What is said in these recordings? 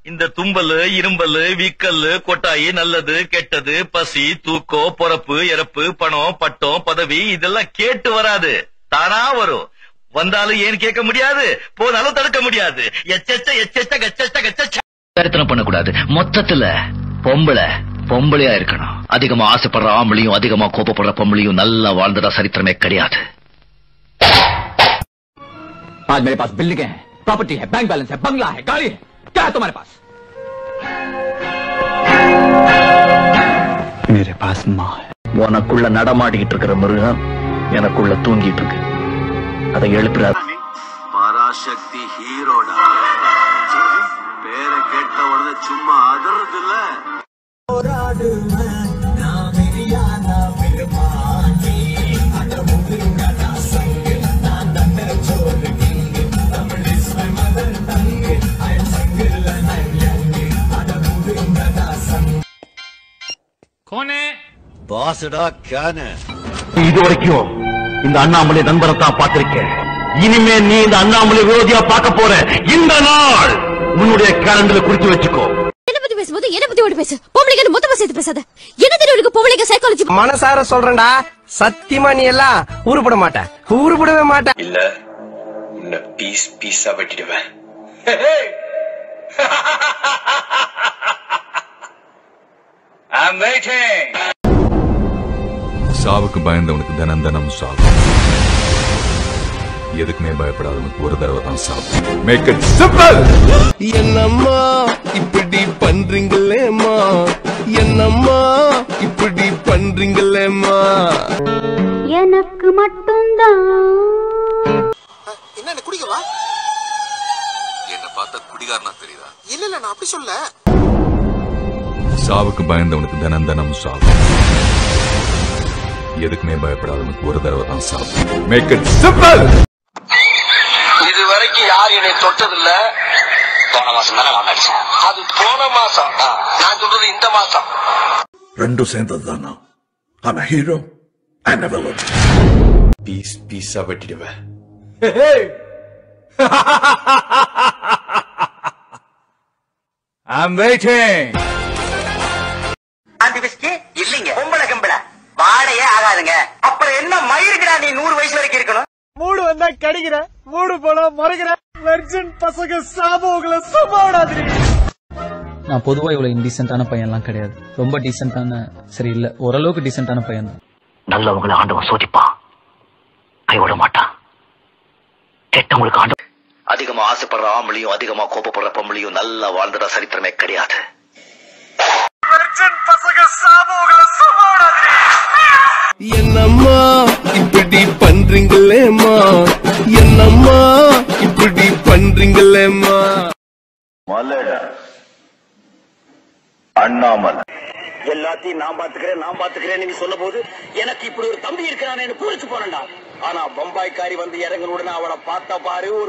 இந்த தும்பல் இரும்பல் வீக்கல் கொட்டாயி நல்லது கெட்டது பசி தூக்கம் பொறப்பு இறப்பு பணம் பட்டம் பதவி இதெல்லாம் கேட்டு வராது, தானா வரும். வந்தாலும் ஏன் கேட்க முடியாது, போனாலும் தடுக்க முடியாது. கருத்தனம் பண்ணக்கூடாது. மொத்தத்துல பொம்பளையா இருக்கணும். அதிகமா ஆசைப்படுற ஆம்பளையும் அதிகமா கோபப்படுற பொம்பளையும் நல்லா வாழ்ந்ததா சரித்திரமே கிடையாது. आज मेरे पास बिल्डिंग है, प्रॉपर्टी है, बैंक बैलेंस है, बंगला है, गाड़ी है, क्या है तुम्हारे पास? मेरे पास माँ है. உனக்குள்ள நடமாடிக்கிட்டு இருக்கிற மிருகம் எனக்குள்ள தூங்கிட்டு இருக்கு. அதை எழுப்புறாரு. பராசக்தி ஹீரோடா, பேரை கேட்ட உடனே சும்மா அதறது இல்ல. பாசுடா கேன. இது வரைக்கும் இந்த அண்ணாமலை நண்பரை தான் பார்த்திருக்கேன். இனிமே நீ இந்த அண்ணாமலை விரோதியா பார்க்க போற. இந்த நாள் உன்னுடைய கேலண்டர்ல குறிச்சு வச்சுக்கோ. என்ன பத்தி பேசும்போது என்ன பத்தி ஓடி பேசு. பொம்பளைங்க மொத்தமா சேர்த்து பேசாத. என்ன தெரியும் உனக்கு பொம்பளைங்க சைக்காலஜி? மனசார சொல்றேன்டா, சத்தியமா நீ எல்லாம் ஊருப்பட மாட்ட, ஊருப்படவே மாட்ட. இல்ல உன்னை பீஸ் பீஸா வெட்டிடுவேன். I'm waiting. சாவுக்கு பயந்தவனுக்கு தினம் தினம் சாவு. எதுக்குமே பயப்படாதவனுக்கு ஒரு தடவை தான் சாவு. Make it simple. என்னம்மா இப்படி பண்றீங்களேம்மா, என்னம்மா இப்படி பண்றீங்களேம்மா. எனக்கு மட்டும்தான். என்ன குடிக்கவா? என்ன பார்த்தா குடிகாரனா தெரியுதா? இல்ல நான் அப்படி சொல்ல. சாவுக்கு பயந்தவனுக்கு தினம் தினம் சாவு. எதுக்குமே பயப்படாதவனுக்கு ஒரு தடவை தான் சாவு. Make it simple. இது வரைக்கும் யார் என்னை தொட்டதில்ல. போன மாசம் தானே வாங்கிடுச்சேன். அது போன மாசம், நான் சொல்றது இந்த மாசம். ரெண்டும் சேர்ந்ததுதானா? I'm a hero and a villain. Piece பீஸா வெட்டிடுவேன். I'm waiting. அந்த விஸ்கி இல்லீங்க, பொம்பளை கம்பளை வாடையே ஆகாதுங்க. அப்புறம் என்ன மயிருக்குடா நீ 100 வயசு வரைக்கும் இருக்கணும். மூடு வந்தா கடிக்கிற, மூடு போல மறைக்கிற வெர்ஜன் பசங்க சாபோகளை சும்மாடாதீங்க. நான் பொதுவா இவ்வளவு இன்டீசென்டான பையன்லாம் கிடையாது. ரொம்ப டீசென்டான, சரி இல்ல ஓரளவுக்கு டீசென்டான பையன் தான். நல்லவங்களை ஆண்டவன் சோதிப்பான், கைவிட மாட்டான். கெட்டவங்களுக்கு ஆண்டவன். அதிகமா ஆசைப்படுற ஆம்பளையும் அதிகமா கோபப்படுற பொம்பளையும் நல்லா வாழ்ந்ததா சரித்திரமே கிடையாது. என்னம்மா இப்படி பண்றீங்களேம்மா, என்னம்மா இப்படி பண்றீங்களேம்மா. மலடா அண்ணாமலை எல்லாத்தையும் நான் பாத்துக்கிறேன் நீங்க சொல்ல போது எனக்கு இப்படி ஒரு தம்பி இருக்கிறானு பூரிச்சு போறேன்டா. ஆனா பம்பாய்க்காரி வந்து இறங்கணுடனே அவளை பார்த்தா பாரு ஒரு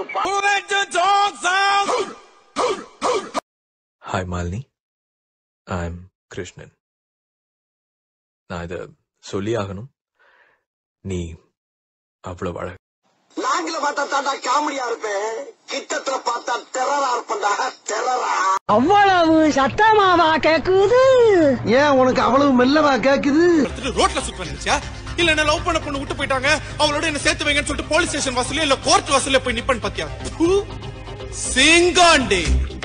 ஹாய் மாலினி, ஐம் கிருஷ்ணன். நான் இத சொல்லி ஆகணும். நீ அவ்வளவு அழகு. லாங்கில பார்த்தா தாண்டா காமெடியா இருப்பேன், கிட்டத்துல பார்த்தா டெரரா இருப்பேன்டா, டெரரா. அவ்வளவு சத்தமாவா கேக்குது? ஏன் உனக்கு அவ்வளவு மெல்லவா கேக்குது? ரோட்ல சுத்த நினைச்சா இல்ல என்ன லவ் பண்ண பொண்ணு விட்டு போயிட்டாங்க, அவளோட என்ன சேர்த்து வைங்கன்னு சொல்லிட்டு போலீஸ் ஸ்டேஷன் வாசல்ல இல்ல கோர்ட் வாசல்ல போய் நிப்பன் பாத்தியா? சிங்காண்டே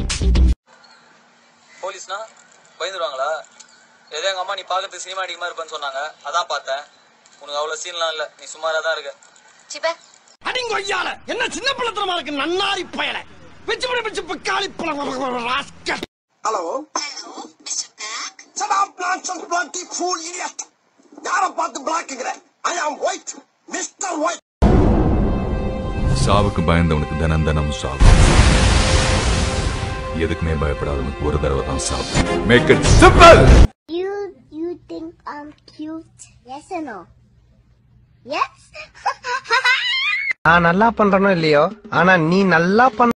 போலீஸ்னா பயந்துருவாங்களா? ஏதோ எங்க அம்மா நீ பாக்கிறதுக்கு சினிமாட்டிக் மாதிரி இருப்பேன்னு சொன்னாங்க, அதான் பார்த்தேன். உனக்கு அவ்வளவு சீன்லாம் இல்ல, நீ சுமாரா தான் இருக்க. சிப்பே அடிங்க ஐயால என்ன சின்ன பிள்ளைத்தனமா இருக்கு நன்னாரி பயல பிச்சு பிக்காளி rascal. Hello mister black. Shut up nonsense bloody fool idiot. யார பார்த்து பிளாக்ங்கற? I am white, mister white. சாவுக்கு பயந்தவனுக்கு தினம் தினம் சாவு. எதுக்குமே பயப்படாதவனுக்கு ஒரு தடவை தான் சாவு. Make it simple. You think I'm cute? Yes or no? Yes? நான் நல்லா பண்றனோ இல்லையோ, ஆனா நீ நல்லா பண்ண